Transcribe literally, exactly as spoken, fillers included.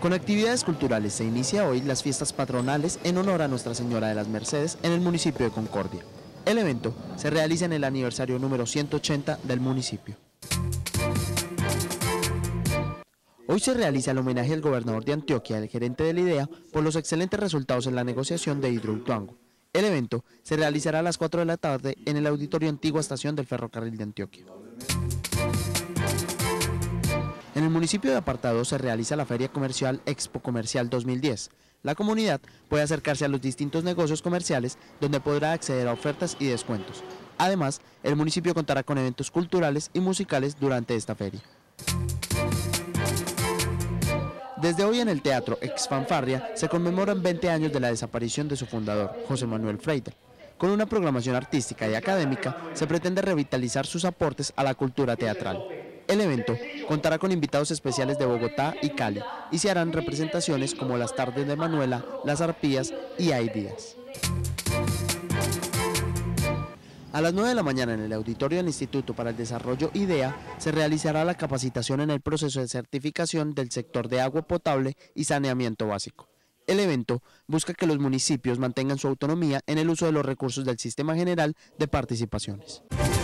Con actividades culturales se inicia hoy las fiestas patronales en honor a Nuestra Señora de las Mercedes en el municipio de Concordia. El evento se realiza en el aniversario número ciento ochenta del municipio. Hoy se realiza el homenaje al gobernador de Antioquia, el gerente de la IDEA, por los excelentes resultados en la negociación de Hidroituango. El evento se realizará a las cuatro de la tarde en el auditorio Antigua Estación del Ferrocarril de Antioquia. En el municipio de Apartado se realiza la Feria Comercial Expo Comercial dos mil diez. La comunidad puede acercarse a los distintos negocios comerciales donde podrá acceder a ofertas y descuentos. Además, el municipio contará con eventos culturales y musicales durante esta feria. Desde hoy en el Teatro Ex Fanfarria se conmemoran veinte años de la desaparición de su fundador, José Manuel Freidel. Con una programación artística y académica se pretende revitalizar sus aportes a la cultura teatral. El evento contará con invitados especiales de Bogotá y Cali y se harán representaciones como las Tardes de Manuela, las Arpías y Hay Días. A las nueve de la mañana en el auditorio del Instituto para el Desarrollo IDEA se realizará la capacitación en el proceso de certificación del sector de agua potable y saneamiento básico. El evento busca que los municipios mantengan su autonomía en el uso de los recursos del Sistema General de Participaciones.